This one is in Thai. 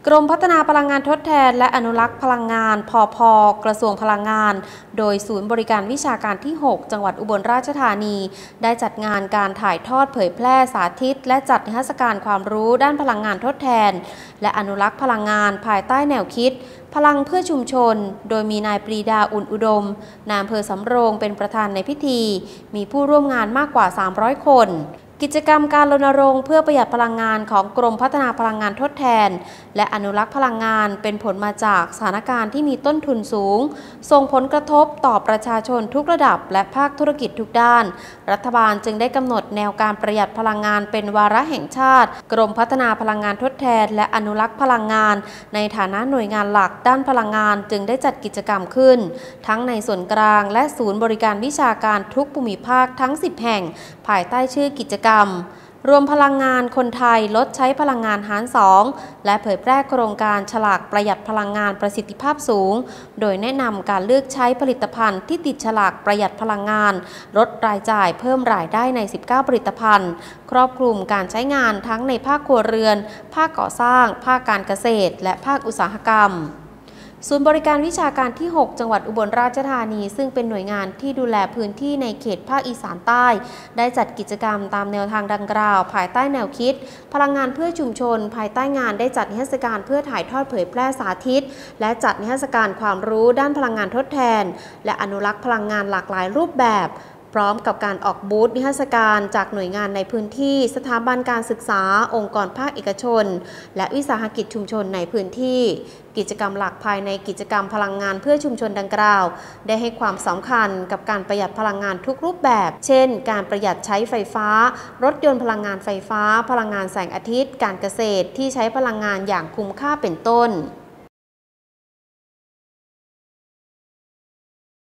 กรมพัฒนาพลังงานทดแทนและอนุรักษ์พลังงานพพ.กระทรวงพลังงานโดยศูนย์บริการวิชาการที่ 6 จังหวัดอุบลราชธานีได้จัดงานการถ่ายทอดเผยแพร่สาธิตและจัดนิทรรศการความรู้ด้านพลังงานทดแทนและอนุรักษ์พลังงานภายใต้แนวคิดพลังเพื่อชุมชนโดยมีนายปรีดาอุ่นอุดมนายอำเภอสำโรงเป็นประธานในพิธีมีผู้ร่วมงานมากกว่า300คนกิจกรรมการรณรงค์เพื่อประหยัดพลังงานของกรมพัฒนาพลังงานทดแทนและอนุรักษ์พลังงานเป็นผลมาจากสถานการณ์ที่มีต้นทุนสูงส่งผลกระทบต่อประชาชนทุกระดับและภาคธุรกิจทุกด้านรัฐบาลจึงได้กำหนดแนวการประหยัดพลังงานเป็นวาระแห่งชาติกรมพัฒนาพลังงานทดแทนและอนุรักษ์พลังงานในฐานะหน่วยงานหลักด้านพลังงานจึงได้จัดกิจกรรมขึ้นทั้งในส่วนกลางและศูนย์บริการวิชาการทุกภูมิภาคทั้ง10 แห่งภายใต้ชื่อกิจกรรมรวมพลังงานคนไทยลดใช้พลังงานหาร 2และเผยแพร่โครงการฉลากประหยัดพลังงานประสิทธิภาพสูงโดยแนะนำการเลือกใช้ผลิตภัณฑ์ที่ติดฉลากประหยัดพลังงานลดรายจ่ายเพิ่มรายได้ใน19ผลิตภัณฑ์ครอบคลุมการใช้งานทั้งในภาคครัวเรือนภาคก่อสร้างภาคการเกษตรและภาคอุตสาหกรรมศูนย์บริการวิชาการที่ 6 จังหวัดอุบลราชธานีซึ่งเป็นหน่วยงานที่ดูแลพื้นที่ในเขตภาคอีสานใต้ได้จัดกิจกรรมตามแนวทางดังกล่าวภายใต้แนวคิดพลังงานเพื่อชุมชนภายใต้งานได้จัดนิทรรศการเพื่อถ่ายทอดเผยแพร่สาธิตและจัดนิทรรศการความรู้ด้านพลังงานทดแทนและอนุรักษ์พลังงานหลากหลายรูปแบบพร้อมกับการออกบูธนิทรรศการจากหน่วยงานในพื้นที่สถาบันการศึกษาองค์กรภาคเอกชนและวิสาหกิจชุมชนในพื้นที่กิจกรรมหลักภายในกิจกรรมพลังงานเพื่อชุมชนดังกล่าวได้ให้ความสำคัญกับการประหยัดพลังงานทุกรูปแบบเช่นการประหยัดใช้ไฟฟ้ารถยนต์พลังงานไฟฟ้าพลังงานแสงอาทิตย์การเกษตรที่ใช้พลังงานอย่างคุ้มค่าเป็นต้น